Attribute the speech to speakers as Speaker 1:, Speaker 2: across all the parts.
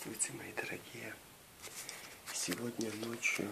Speaker 1: Здравствуйте, мои дорогие. Сегодня ночью,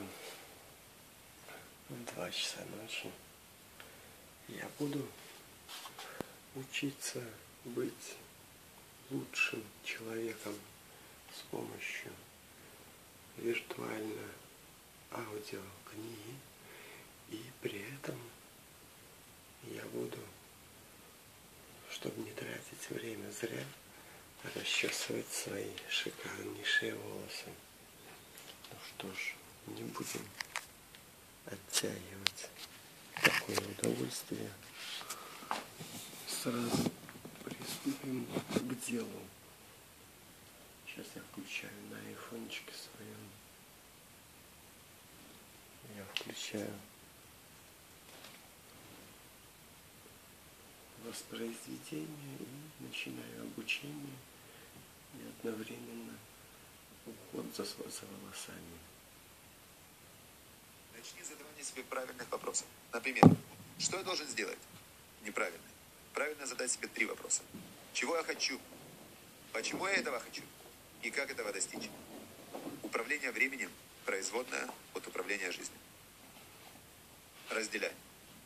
Speaker 1: в 2 часа ночи, я буду учиться быть лучшим человеком с помощью виртуальной аудиокниги. И при этом я буду, чтобы не тратить время зря, расчесывать свои шикарнейшие волосы. Ну что ж, не будем оттягивать такое удовольствие. Сразу приступим к делу. Сейчас я включаю на айфончике своем. Я включаю воспроизведение и начинаю обучение и одновременно уход за волосами.
Speaker 2: Начни задавание себе правильных вопросов. Например, что я должен сделать? Неправильно. Правильно задать себе 3 вопроса. Чего я хочу? Почему я этого хочу? И как этого достичь? Управление временем – производное от управления жизнью. Разделяй.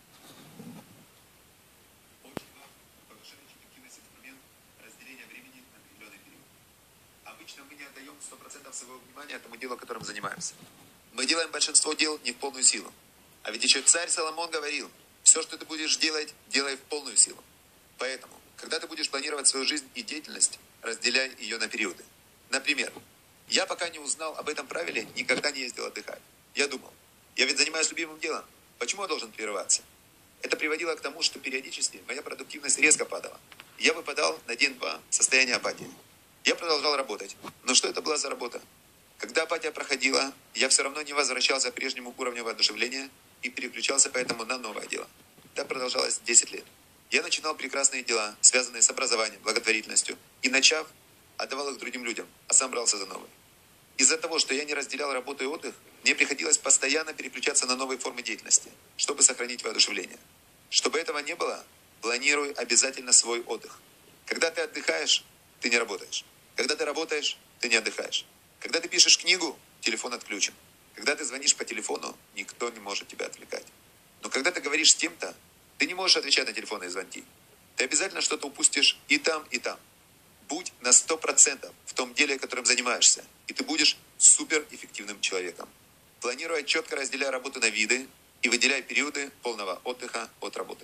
Speaker 2: Обычно мы не отдаем 100% своего внимания тому делу, которым занимаемся. Мы делаем большинство дел не в полную силу. А ведь еще царь Соломон говорил, все, что ты будешь делать, делай в полную силу. Поэтому, когда ты будешь планировать свою жизнь и деятельность, разделяй ее на периоды. Например, я пока не узнал об этом правиле, никогда не ездил отдыхать. Я думал, я ведь занимаюсь любимым делом, почему я должен прерываться? Это приводило к тому, что периодически моя продуктивность резко падала. Я выпадал на день-два в состояние апатии. Я продолжал работать. Но что это была за работа? Когда апатия проходила, я все равно не возвращался к прежнему уровню воодушевления и переключался поэтому на новое дело. Так продолжалось 10 лет. Я начинал прекрасные дела, связанные с образованием, благотворительностью, и начав, отдавал их другим людям, а сам брался за новые. Из-за того, что я не разделял работу и отдых, мне приходилось постоянно переключаться на новые формы деятельности, чтобы сохранить воодушевление. Чтобы этого не было, планируй обязательно свой отдых. Когда ты отдыхаешь, ты не работаешь. Когда ты работаешь, ты не отдыхаешь. Когда ты пишешь книгу, телефон отключен. Когда ты звонишь по телефону, никто не может тебя отвлекать. Но когда ты говоришь с кем-то, ты не можешь отвечать на телефонные звонки. Ты обязательно что-то упустишь и там, и там. Будь на 100% в том деле, которым занимаешься, и ты будешь суперэффективным человеком. Планируя четко разделяя работу на виды и выделяя периоды полного отдыха от работы.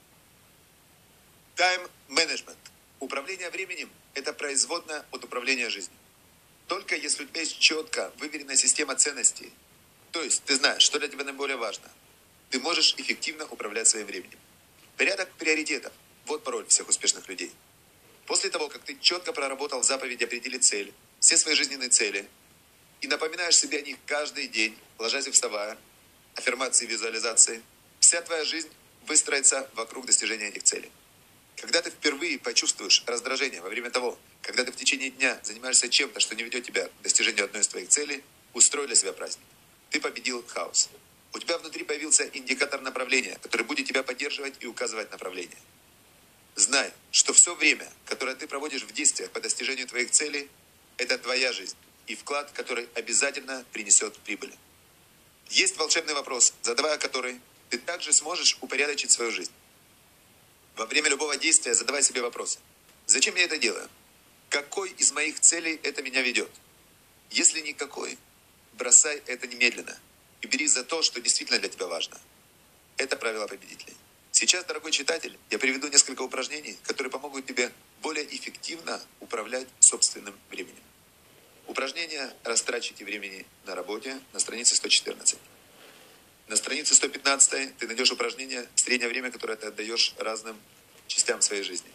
Speaker 2: Тайм-менеджмент. Управление временем – это производное от управления жизнью. Только если у тебя есть четко выверенная система ценностей, то есть ты знаешь, что для тебя наиболее важно, ты можешь эффективно управлять своим временем. Порядок приоритетов – вот пароль всех успешных людей. После того, как ты четко проработал заповедь «Определи цель», все свои жизненные цели, и напоминаешь себе о них каждый день, ложась и вставая, аффирмации, визуализации, вся твоя жизнь выстроится вокруг достижения этих целей. Когда ты впервые почувствуешь раздражение во время того, когда ты в течение дня занимаешься чем-то, что не ведет тебя к достижению одной из твоих целей, устрой для себя праздник. Ты победил хаос. У тебя внутри появился индикатор направления, который будет тебя поддерживать и указывать направление. Знай, что все время, которое ты проводишь в действиях по достижению твоих целей, это твоя жизнь и вклад, который обязательно принесет прибыль. Есть волшебный вопрос, задавая который, ты также сможешь упорядочить свою жизнь. Во время любого действия задавай себе вопросы. Зачем я это делаю? Какой из моих целей это меня ведет? Если никакой, бросай это немедленно и бери за то, что действительно для тебя важно. Это правило победителей. Сейчас, дорогой читатель, я приведу несколько упражнений, которые помогут тебе более эффективно управлять собственным временем. Упражнение «Растрачивайте времени на работе» на странице 114. На странице 115 ты найдешь упражнение «Среднее время, которое ты отдаешь разным частям своей жизни».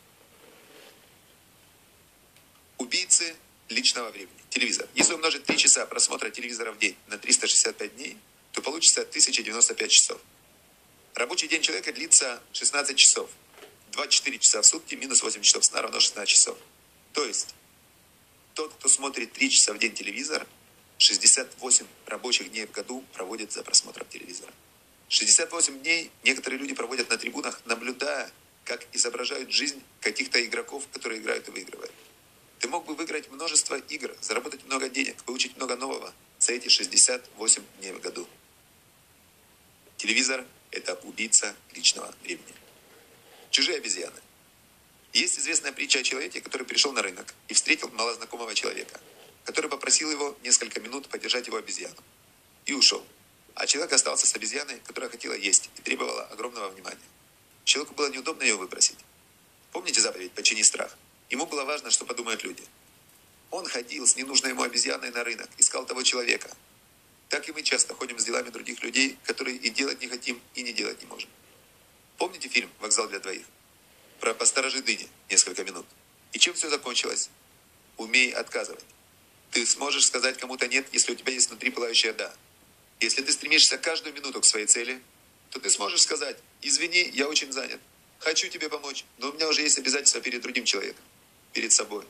Speaker 2: Убийцы личного времени. Телевизор. Если умножить 3 часа просмотра телевизора в день на 365 дней, то получится 1095 часов. Рабочий день человека длится 16 часов. 24 часа в сутки минус 8 часов сна равно 16 часов. То есть, тот, кто смотрит 3 часа в день телевизор, 68 рабочих дней в году проводит за просмотром телевизора. 68 дней некоторые люди проводят на трибунах, наблюдая, как изображают жизнь каких-то игроков, которые играют и выигрывают. Ты мог бы выиграть множество игр, заработать много денег, выучить много нового за эти 68 дней в году. Телевизор – это убийца личного времени. Чужие обезьяны. Есть известная притча о человеке, который пришел на рынок и встретил малознакомого человека, который попросил его несколько минут подержать его обезьяну. И ушел. А человек остался с обезьяной, которая хотела есть и требовала огромного внимания. Человеку было неудобно ее выбросить. Помните заповедь «Почини страх»? Ему было важно, что подумают люди. Он ходил с ненужной ему обезьяной на рынок, искал того человека. Так и мы часто ходим с делами других людей, которые и делать не хотим, и не делать не можем. Помните фильм «Вокзал для двоих»? Про «Посторожи дыни» несколько минут. И чем все закончилось? Умей отказывать. Ты сможешь сказать кому-то «нет», если у тебя есть внутри пылающее «да». Если ты стремишься каждую минуту к своей цели, то ты сможешь сказать «извини, я очень занят, хочу тебе помочь, но у меня уже есть обязательства перед другим человеком, перед собой».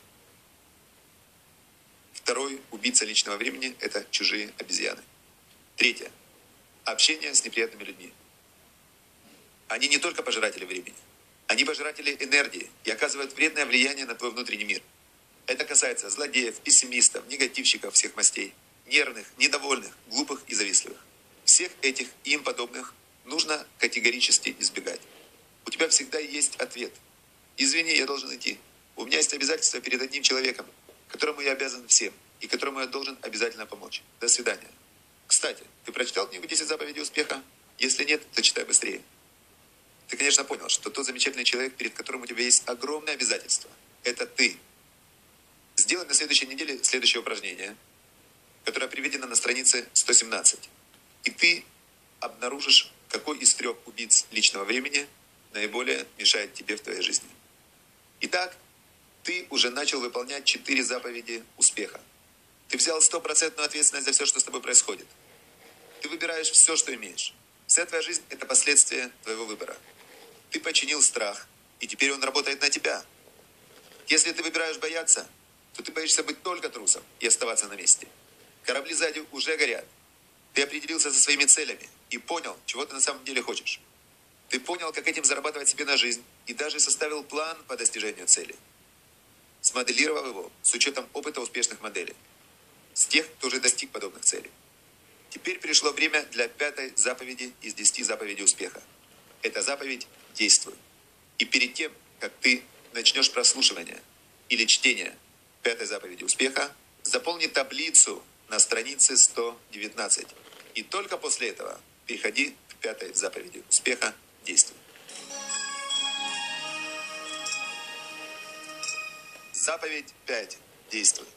Speaker 2: Второй убийца личного времени – это чужие обезьяны. Третье. Общение с неприятными людьми. Они не только пожиратели времени. Они пожиратели энергии и оказывают вредное влияние на твой внутренний мир. Это касается злодеев, пессимистов, негативщиков всех мастей, нервных, недовольных, глупых и завистливых. Всех этих и им подобных нужно категорически избегать. У тебя всегда есть ответ. Извини, я должен идти. У меня есть обязательства перед одним человеком, которому я обязан всем, и которому я должен обязательно помочь. До свидания. Кстати, ты прочитал книгу «10 заповедей успеха»? Если нет, то читай быстрее. Ты, конечно, понял, что тот замечательный человек, перед которым у тебя есть огромное обязательство, это ты. Сделай на следующей неделе следующее упражнение, которое приведено на странице 117. И ты обнаружишь, какой из 3 убийц личного времени наиболее мешает тебе в твоей жизни. Итак, ты уже начал выполнять 4 заповеди успеха. Ты взял 100% ответственность за все, что с тобой происходит. Ты выбираешь все, что имеешь. Вся твоя жизнь – это последствия твоего выбора. Ты починил страх, и теперь он работает на тебя. Если ты выбираешь бояться, то ты боишься быть только трусом и оставаться на месте. Корабли сзади уже горят. Ты определился со своими целями и понял, чего ты на самом деле хочешь. Ты понял, как этим зарабатывать себе на жизнь, и даже составил план по достижению цели. Смоделировав его с учетом опыта успешных моделей. С тех, кто уже достиг подобных целей. Теперь пришло время для 5-й заповеди из 10 заповедей успеха. Это заповедь «Действуй». И перед тем, как ты начнешь прослушивание или чтение 5-й заповеди успеха, заполни таблицу на странице 119. И только после этого переходи к 5-й заповеди успеха «Действуй». Заповедь 5. Действуй.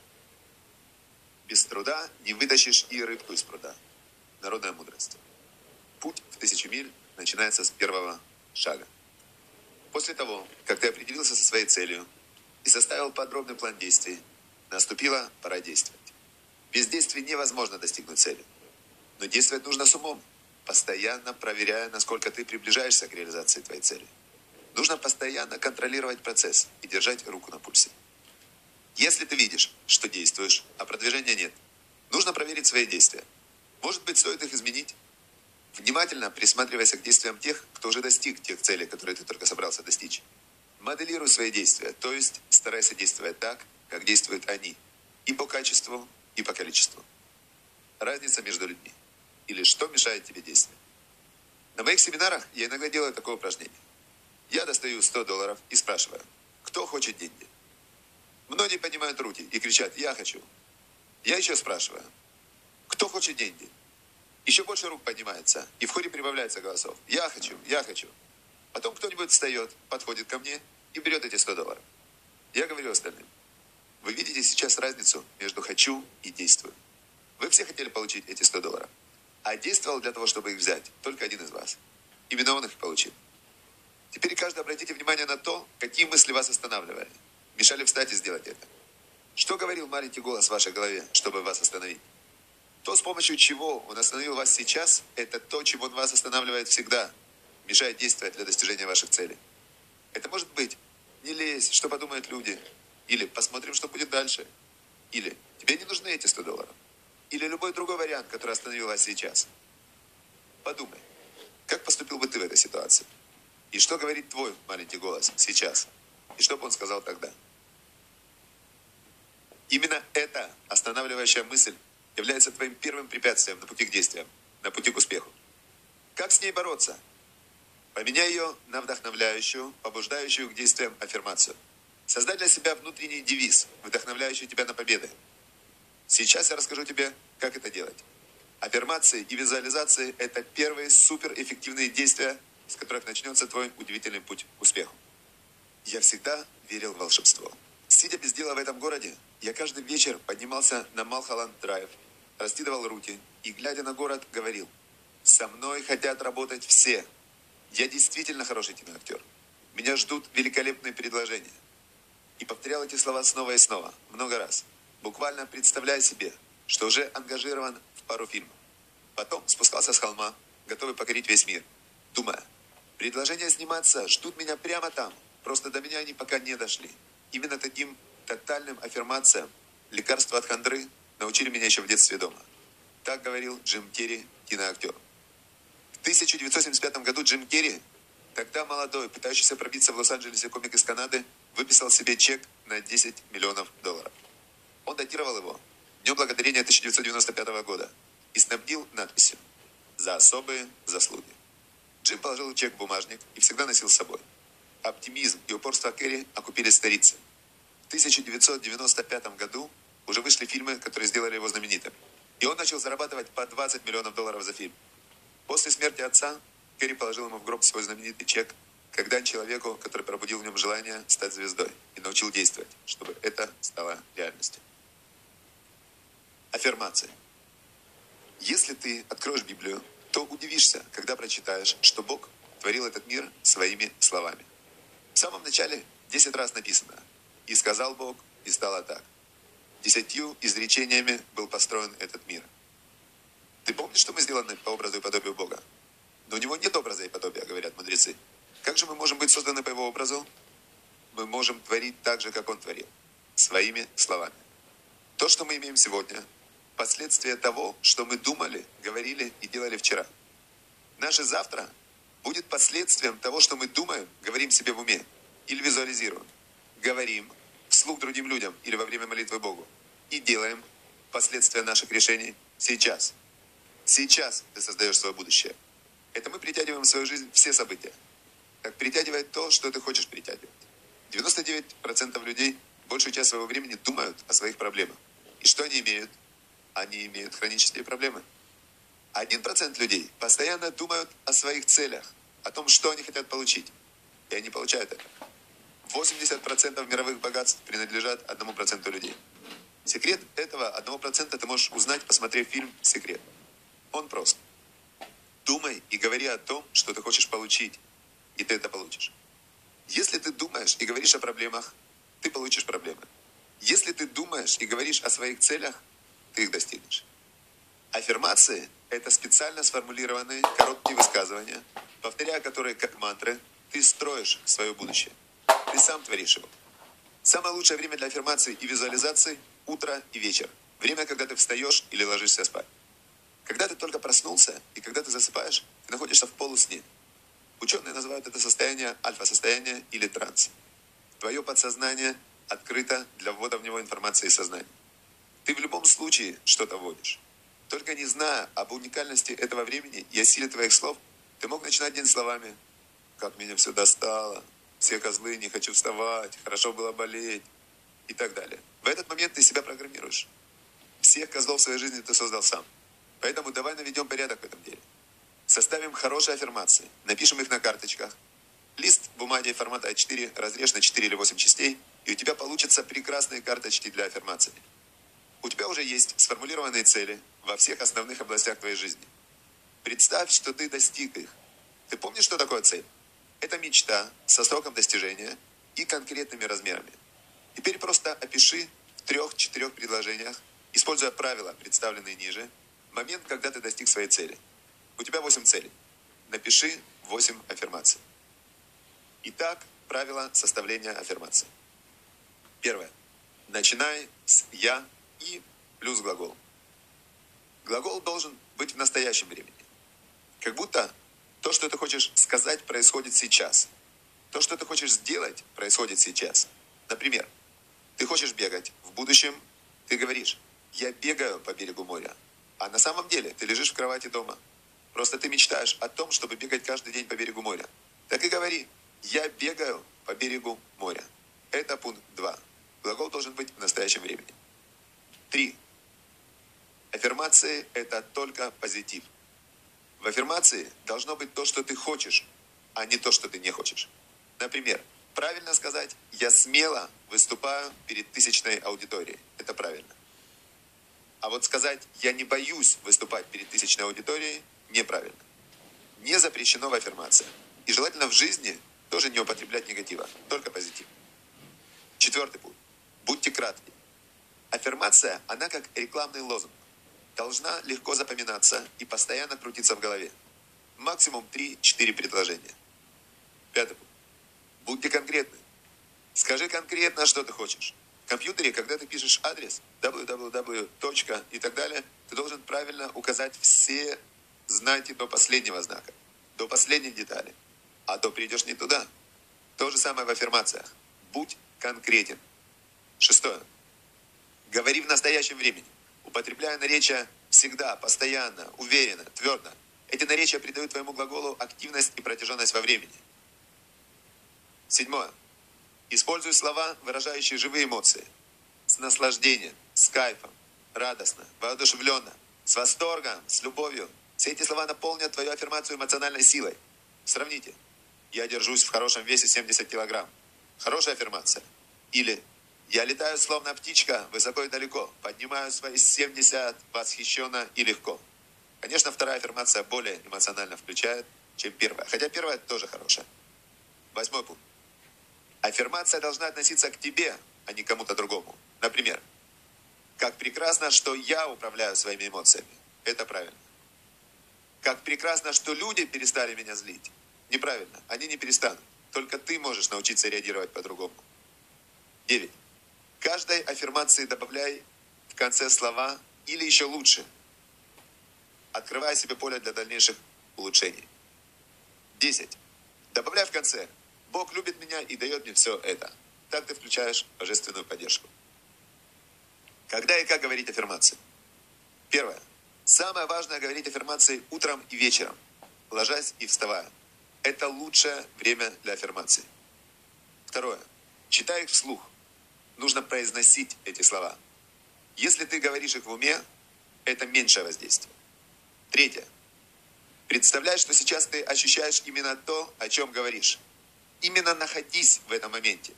Speaker 2: Без труда не вытащишь и рыбку из пруда. Народная мудрость. Путь в 1000 миль начинается с первого шага. После того, как ты определился со своей целью и составил подробный план действий, наступила пора действовать. Без действий невозможно достигнуть цели. Но действовать нужно с умом, постоянно проверяя, насколько ты приближаешься к реализации твоей цели. Нужно постоянно контролировать процесс и держать руку на пульсе. Если ты видишь, что действуешь, а продвижения нет, нужно проверить свои действия. Может быть, стоит их изменить? Внимательно присматривайся к действиям тех, кто уже достиг тех целей, которые ты только собрался достичь. Моделируй свои действия, то есть старайся действовать так, как действуют они. И по качеству, и по количеству. Разница между людьми. Или что мешает тебе действовать. На моих семинарах я иногда делаю такое упражнение. Я достаю $100 и спрашиваю, кто хочет деньги? Многие поднимают руки и кричат «я хочу». Я еще спрашиваю, кто хочет деньги? Еще больше рук поднимается, и в хоре прибавляется голосов. Я хочу, я хочу. Потом кто-нибудь встает, подходит ко мне и берет эти $100. Я говорю остальным. Вы видите сейчас разницу между «хочу» и «действую». Вы все хотели получить эти $100. А действовал для того, чтобы их взять, только один из вас. Именно он их получил. Теперь каждый обратите внимание на то, какие мысли вас останавливали. Мешали встать и сделать это. Что говорил маленький голос в вашей голове, чтобы вас остановить? То, с помощью чего он остановил вас сейчас, это то, чего он вас останавливает всегда. Мешает действовать для достижения ваших целей. Это может быть «не лезь, что подумают люди». Или «посмотрим, что будет дальше». Или «тебе не нужны эти $100». Или любой другой вариант, который остановил вас сейчас. Подумай, как поступил бы ты в этой ситуации? И что говорит твой маленький голос сейчас? И что бы он сказал тогда? Именно эта останавливающая мысль является твоим первым препятствием на пути к действиям, на пути к успеху. Как с ней бороться? Поменяй ее на вдохновляющую, побуждающую к действиям аффирмацию. Создай для себя внутренний девиз, вдохновляющий тебя на победы. Сейчас я расскажу тебе, как это делать. Аффирмации и визуализации – это первые суперэффективные действия, с которых начнется твой удивительный путь к успеху. Я всегда верил в волшебство. Сидя без дела в этом городе, я каждый вечер поднимался на Малхолланд-драйв, раскидывал руки и, глядя на город, говорил: «Со мной хотят работать все. Я действительно хороший киноактер. Меня ждут великолепные предложения». И повторял эти слова снова и снова, много раз, буквально представляя себе, что уже ангажирован в пару фильмов. Потом спускался с холма, готовый покорить весь мир, думая: предложения сниматься ждут меня прямо там, просто до меня они пока не дошли. Именно таким тотальным аффирмациям лекарства от хандры научили меня еще в детстве дома. Так говорил Джим Керри, киноактер. В 1975 году Джим Керри, тогда молодой, пытающийся пробиться в Лос-Анджелесе комик из Канады, выписал себе чек на $10 миллионов. Он датировал его Днем Благодарения 1995 года и снабдил надписью: «За особые заслуги». Джим положил чек в бумажник и всегда носил с собой. Оптимизм и упорство Керри окупили старицы. В 1995 году уже вышли фильмы, которые сделали его знаменитым. И он начал зарабатывать по $20 миллионов за фильм. После смерти отца Керри положил ему в гроб свой знаменитый чек, как дань человеку, который пробудил в нем желание стать звездой и научил действовать, чтобы это стало реальностью. Аффирмации. Если ты откроешь Библию, то удивишься, когда прочитаешь, что Бог творил этот мир своими словами. В самом начале 10 раз написано: «И сказал Бог, и стало так». 10 изречениями был построен этот мир. Ты помнишь, что мы сделаны по образу и подобию Бога? Но у него нет образа и подобия, говорят мудрецы. Как же мы можем быть созданы по его образу? Мы можем творить так же, как он творил, своими словами. То, что мы имеем сегодня, последствия того, что мы думали, говорили и делали вчера. Наше завтра будет последствием того, что мы думаем, говорим себе в уме или визуализируем. Говорим вслух другим людям или во время молитвы Богу. И делаем последствия наших решений сейчас. Сейчас ты создаешь свое будущее. Это мы притягиваем в свою жизнь все события. Как притягивает то, что ты хочешь притягивать. 99% людей большую часть своего времени думают о своих проблемах. И что они имеют? Они имеют хронические проблемы. 1% людей постоянно думают о своих целях, о том, что они хотят получить. И они получают это. 80% мировых богатств принадлежат 1% людей. Секрет этого 1% ты можешь узнать, посмотрев фильм «Секрет». Он прост. Думай и говори о том, что ты хочешь получить, и ты это получишь. Если ты думаешь и говоришь о проблемах, ты получишь проблемы. Если ты думаешь и говоришь о своих целях, ты их достигнешь. Аффирмации – это специально сформулированные короткие высказывания, повторяя которые как мантры, ты строишь свое будущее. Ты сам творишь его. Самое лучшее время для аффирмаций и визуализаций – утро и вечер. Время, когда ты встаешь или ложишься спать. Когда ты только проснулся и когда ты засыпаешь, ты находишься в полусне. Ученые называют это состояние альфа-состояние или транс. Твое подсознание открыто для ввода в него информации из сознания. Ты в любом случае что-то вводишь. Только не зная об уникальности этого времени и о силе твоих слов, ты мог начинать день словами: «Как меня все достало, все козлы, не хочу вставать, хорошо было болеть» и так далее. В этот момент ты себя программируешь. Всех козлов в своей жизни ты создал сам. Поэтому давай наведем порядок в этом деле. Составим хорошие аффирмации, напишем их на карточках. Лист бумаги формата А4 разрежь на 4 или 8 частей, и у тебя получатся прекрасные карточки для аффирмаций. У тебя уже есть сформулированные цели во всех основных областях твоей жизни. Представь, что ты достиг их. Ты помнишь, что такое цель? Это мечта со сроком достижения и конкретными размерами. Теперь просто опиши в 3-4 предложениях, используя правила, представленные ниже, момент, когда ты достиг своей цели. У тебя 8 целей. Напиши 8 аффирмаций. Итак, правила составления аффирмаций. Первое. Начинай с «я» и плюс глагол. Глагол должен быть в настоящем времени. Как будто то, что ты хочешь сказать, происходит сейчас. То, что ты хочешь сделать, происходит сейчас. Например, ты хочешь бегать в будущем Ты говоришь: я бегаю по берегу моря. А на самом деле ты лежишь в кровати дома. Просто ты мечтаешь о том, чтобы бегать каждый день по берегу моря. Так и говори: я бегаю по берегу моря. Это пункт 2. Глагол должен быть в настоящем времени. 3. Аффирмации – это только позитив. В аффирмации должно быть то, что ты хочешь, а не то, что ты не хочешь. Например, правильно сказать: я смело выступаю перед 1000-ной аудиторией. Это правильно. А вот сказать: я не боюсь выступать перед 1000-ной аудиторией – неправильно. Не запрещено в аффирмациях. И желательно в жизни тоже не употреблять негатива, только позитив. 4 пункт. Будьте кратки. Аффирмация, она как рекламный лозунг. Должна легко запоминаться и постоянно крутиться в голове. Максимум 3-4 предложения. 5 пункт. Будьте конкретны. Скажи конкретно, что ты хочешь. В компьютере, когда ты пишешь адрес www. И так далее, ты должен правильно указать все знаки до последнего знака, до последней детали. А то придешь не туда. То же самое в аффирмациях. Будь конкретен. 6. Говори в настоящем времени. Употребляя наречия всегда, постоянно, уверенно, твердо. Эти наречия придают твоему глаголу активность и протяженность во времени. 7. Используй слова, выражающие живые эмоции. С наслаждением, с кайфом, радостно, воодушевленно, с восторгом, с любовью. Все эти слова наполнят твою аффирмацию эмоциональной силой. Сравните. Я держусь в хорошем весе 70 килограмм. Хорошая аффирмация. Или я летаю словно птичка высоко и далеко. Поднимаю свои 70 восхищенно и легко. Конечно, вторая аффирмация более эмоционально включает, чем первая. Хотя первая тоже хорошая. 8 пункт. Аффирмация должна относиться к тебе, а не к кому-то другому. Например, как прекрасно, что я управляю своими эмоциями. Это правильно. Как прекрасно, что люди перестали меня злить. Неправильно. Они не перестанут. Только ты можешь научиться реагировать по-другому. 9. Каждой аффирмации добавляй в конце слова или еще лучше, открывая себе поле для дальнейших улучшений. 10. Добавляй в конце: Бог любит меня и дает мне все это. Так ты включаешь божественную поддержку. Когда и как говорить аффирмации? 1. Самое важное — говорить аффирмации утром и вечером, ложась и вставая. Это лучшее время для аффирмаций. 2. Читай их вслух. Нужно произносить эти слова. Если ты говоришь их в уме, это меньшее воздействие. 3. Представляй, что сейчас ты ощущаешь именно то, о чем говоришь. Именно находись в этом моменте.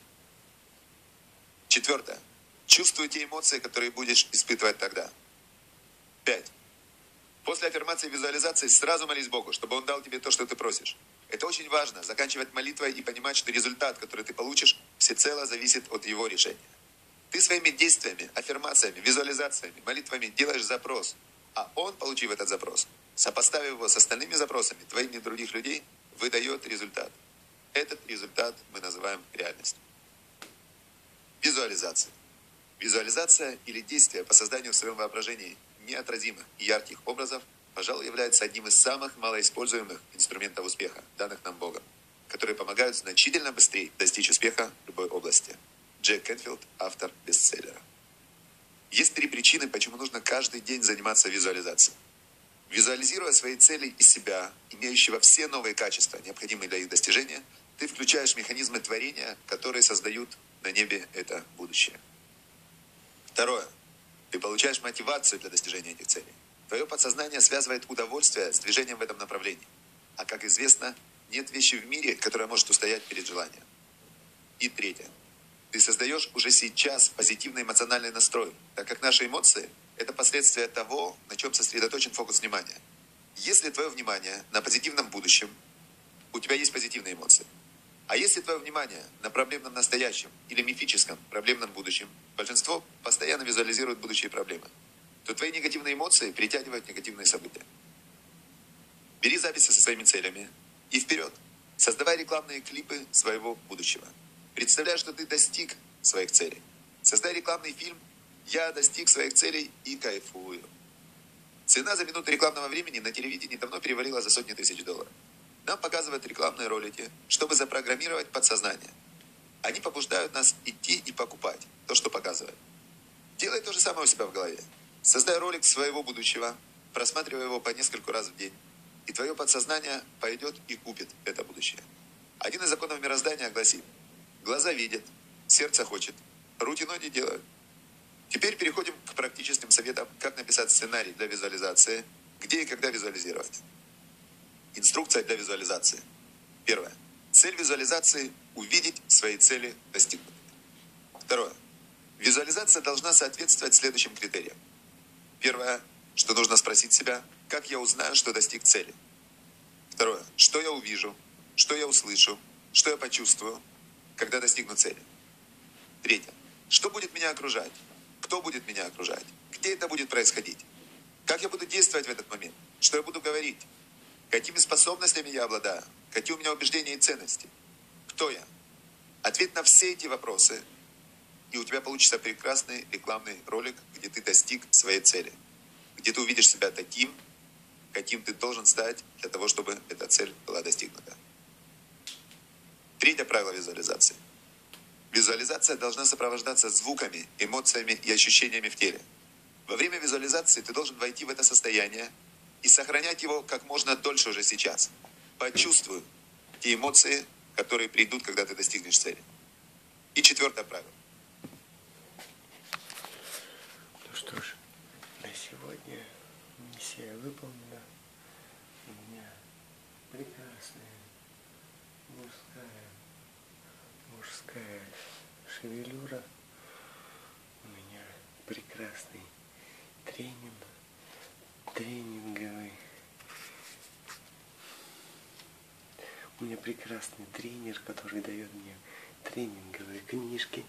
Speaker 2: 4. Чувствуй те эмоции, которые будешь испытывать тогда. 5. После аффирмации и визуализации сразу молись Богу, чтобы Он дал тебе то, что ты просишь. Это очень важно — заканчивать молитвой и понимать, что результат, который ты получишь, всецело зависит от Его решения. Ты своими действиями, аффирмациями, визуализациями, молитвами делаешь запрос, а Он, получив этот запрос, сопоставив его с остальными запросами твоими и других людей, выдает результат. Этот результат мы называем реальностью. Визуализация. Визуализация или действие по созданию в своем воображении неотразимых и ярких образов, пожалуй, является одним из самых малоиспользуемых инструментов успеха, данных нам Богом, которые помогают значительно быстрее достичь успеха в любой области. Джек Кенфилд, автор бестселлера. Есть 3 причины, почему нужно каждый день заниматься визуализацией. Визуализируя свои цели и себя, имеющего все новые качества, необходимые для их достижения, ты включаешь механизмы творения, которые создают на небе это будущее. 2. Ты получаешь мотивацию для достижения этих целей. Твое подсознание связывает удовольствие с движением в этом направлении. А как известно, нет вещи в мире, которая может устоять перед желанием. И 3. Ты создаешь уже сейчас позитивный эмоциональный настрой, так как наши эмоции – это последствия того, на чем сосредоточен фокус внимания. Если твое внимание на позитивном будущем, у тебя есть позитивные эмоции. А если твое внимание на проблемном настоящем или мифическом проблемном будущем, большинство постоянно визуализирует будущие проблемы, то твои негативные эмоции притягивают негативные события. Бери записи со своими целями и вперед. Создавай рекламные клипы своего будущего. Представляй, что ты достиг своих целей. Создай рекламный фильм «Я достиг своих целей и кайфую». Цена за минуту рекламного времени на телевидении давно перевалила за сотни тысяч долларов. Нам показывают рекламные ролики, чтобы запрограммировать подсознание. Они побуждают нас идти и покупать то, что показывают. Делай то же самое у себя в голове. Создай ролик своего будущего, просматривай его по нескольку раз в день, и твое подсознание пойдет и купит это будущее. Один из законов мироздания гласит: глаза видят, сердце хочет, руки ноги делают. Теперь переходим к практическим советам, как написать сценарий для визуализации, где и когда визуализировать. Инструкция для визуализации. Первое. Цель визуализации – увидеть свои цели достигнутыми. Второе. Визуализация должна соответствовать следующим критериям. Первое, что нужно спросить себя: как я узнаю, что достиг цели? Второе, что я увижу, что я услышу, что я почувствую, когда достигну цели? Третье, что будет меня окружать? Кто будет меня окружать? Где это будет происходить? Как я буду действовать в этот момент? Что я буду говорить? Какими способностями я обладаю? Какие у меня убеждения и ценности? Кто я? Ответь на все эти вопросы, и у тебя получится прекрасный рекламный ролик, где ты достиг своей цели. Где ты увидишь себя таким, каким ты должен стать для того, чтобы эта цель была достигнута. Третье правило визуализации. Визуализация должна сопровождаться звуками, эмоциями и ощущениями в теле. Во время визуализации ты должен войти в это состояние и сохранять его как можно дольше уже сейчас. Почувствуй те эмоции, которые придут, когда ты достигнешь цели. И четвертое правило.
Speaker 1: Ну что ж, на сегодня миссия выполнена. У меня прекрасная мужская шевелюра. У меня прекрасный тренинговый. У меня прекрасный тренер, который дает мне тренинговые книжки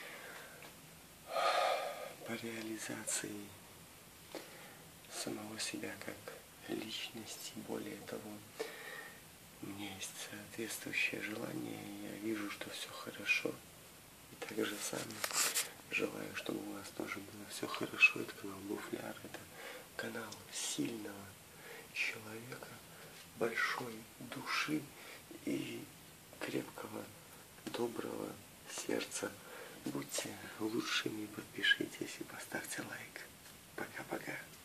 Speaker 1: по реализации самого себя как личности. Более того, у меня есть соответствующее желание, и я вижу, что все хорошо. И также сам желаю, чтобы у вас тоже было все хорошо. Это канал Буфляр, это канал сильного человека, большой души и крепкого, доброго сердца. Будьте лучшими, подпишитесь и поставьте лайк. Пока-пока.